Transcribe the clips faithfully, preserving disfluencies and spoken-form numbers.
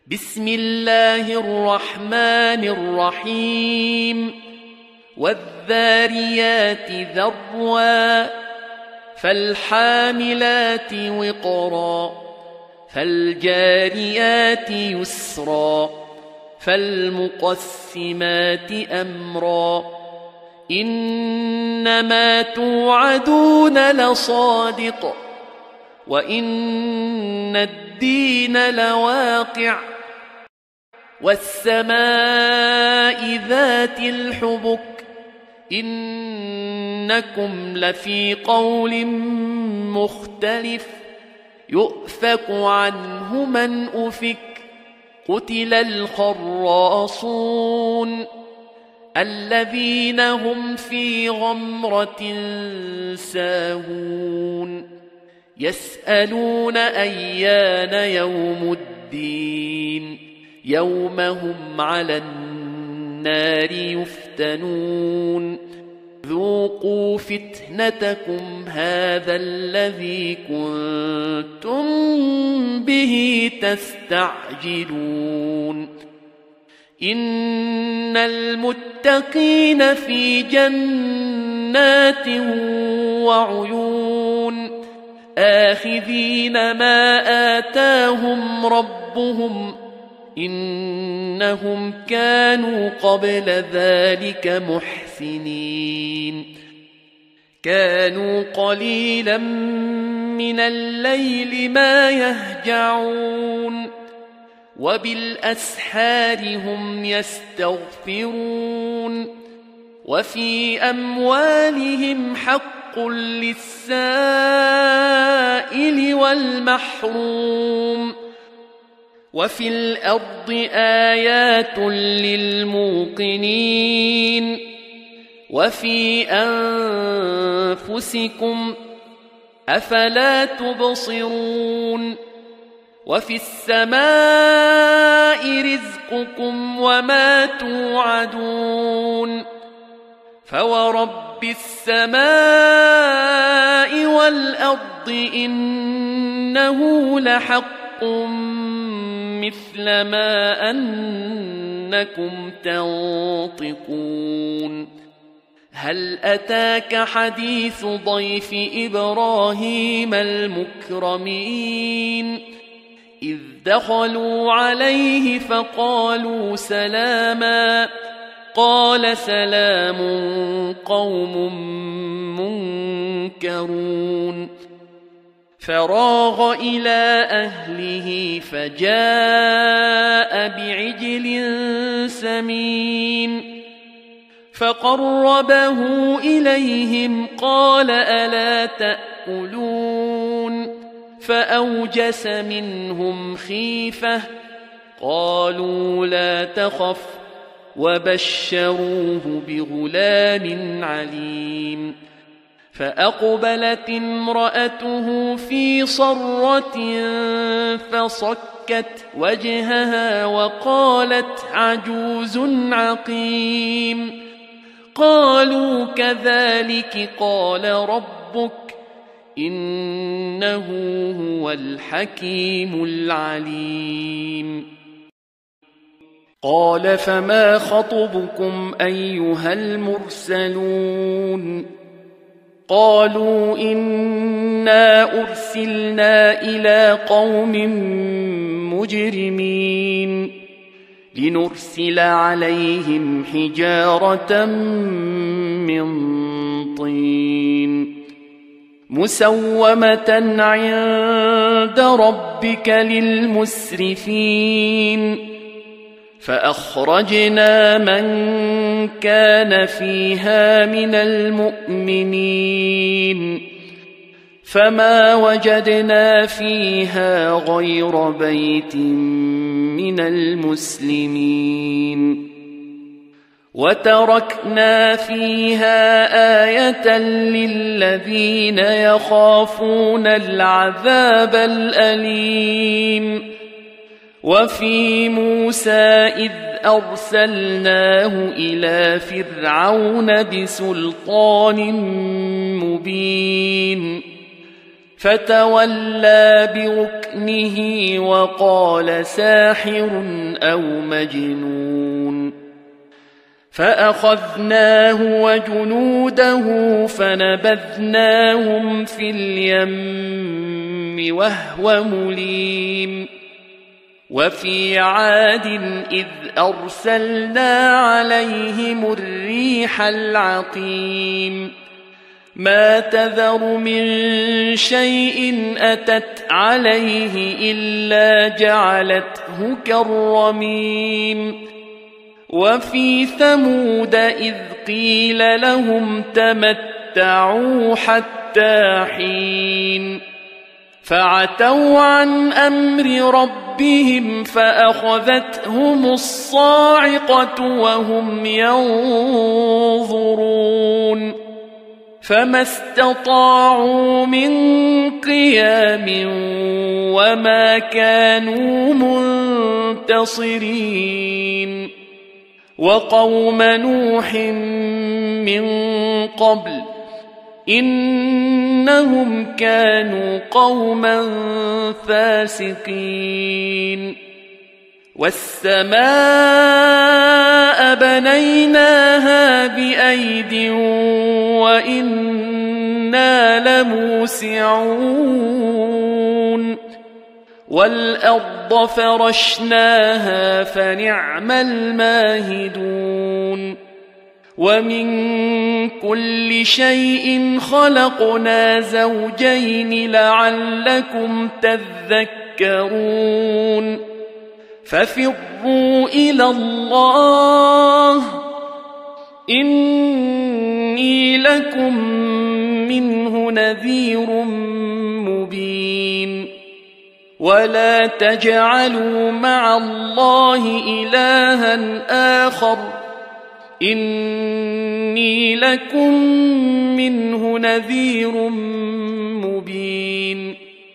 بسم الله الرحمن الرحيم والذاريات ذروا فالحاملات وقرا فالجاريات يسرا فالمقسمات أمرا إنما توعدون لصادق وإن الدين لواقع والسماء ذات الحبك إنكم لفي قول مختلف يؤفك عنه من أفك قتل الخراصون الذين هم في غمرة ساهون يسألون أيان يوم الدين يوم هم على النار يفتنون ذوقوا فتنتكم هذا الذي كنتم به تستعجلون إن المتقين في جنات وعيون آخذين ما آتاهم ربهم إنهم كانوا قبل ذلك محسنين كانوا قليلا من الليل ما يهجعون وبالأسحار هم يستغفرون وفي أموالهم حق للسائل والمحروم وفي الأرض آيات للموقنين وفي أنفسكم أفلا تبصرون وفي السماء رزقكم وما توعدون فورب السماء والأرض إنه لحق مثل ما أنكم تنطقون هل أتاك حديث ضيف إبراهيم المكرمين إذ دخلوا عليه فقالوا سلاما قال سلام قوم منكرون فراغ إلى أهله فجاء بعجل سمين فقربه إليهم قال ألا تأكلون فأوجس منهم خيفة قالوا لا تخف وبشروه بغلام عليم فأقبلت امرأته في صرة فصكت وجهها وقالت عجوز عقيم قالوا كذلك قال ربك إنه هو الحكيم العليم قال فما خطبكم أيها المرسلون قالوا إنا أرسلنا إلى قوم مجرمين لنرسل عليهم حجارة من طين مسومة عند ربك للمسرفين فأخرجنا من كان فيها من المؤمنين فما وجدنا فيها غير بيت من المسلمين وتركنا فيها آية للذين يخافون العذاب الأليم وفي موسى إذ أرسلناه إلى فرعون بسلطان مبين فتولى بركنه ببطنه وقال ساحر أو مجنون فأخذناه وجنوده فنبذناهم في اليم وهو مليم وفي عاد إذ أرسلنا عليهم الريح العقيم ما تذر من شيء أتت عليه إلا جعلته كالرميم وفي ثمود إذ قيل لهم تمتعوا حتى حين فعتوا عن أمر ربهم فأخذتهم الصاعقة وهم ينظرون فما استطاعوا من قيام وما كانوا منتصرين وقوم نوح من قبل إنهم كانوا قوما فاسقين والسماء بنيناها بأيد وإنا لموسعون والأرض فرشناها فنعم الماهدون ومن كل شيء خلقنا زوجين لعلكم تذكرون ففروا إلى الله إني لكم منه نذير مبين ولا تجعلوا مع الله إلها آخر إني لكم منه نذير مبين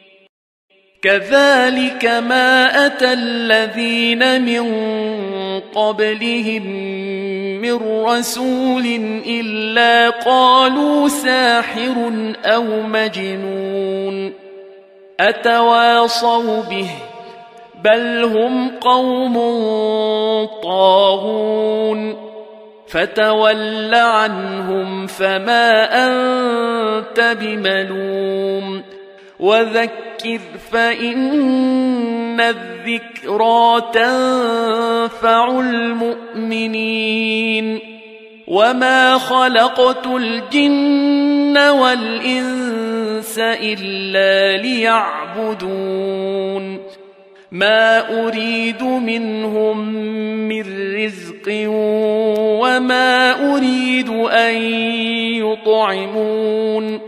كذلك ما أتى الذين من قبلهم من رسول إلا قالوا ساحر أو مجنون أتواصوا به بل هم قوم طاغون فتول عنهم فما أنت بملوم وذكر فإن الذكرى تنفع المؤمنين وما خلقت الجن والإنس إلا ليعبدون ما أريد منهم من رزق وما أريد أن يطعمون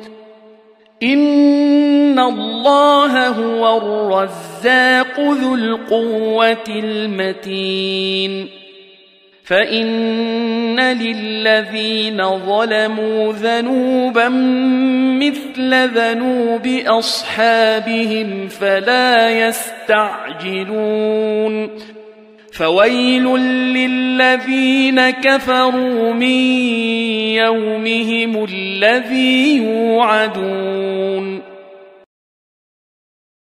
إن الله هو الرزاق ذو القوة المتين فإن للذين ظلموا ذنوبا مثل ذنوب أصحابهم فلا يستعجلون فويل للذين كفروا من يومهم الذي يوعدون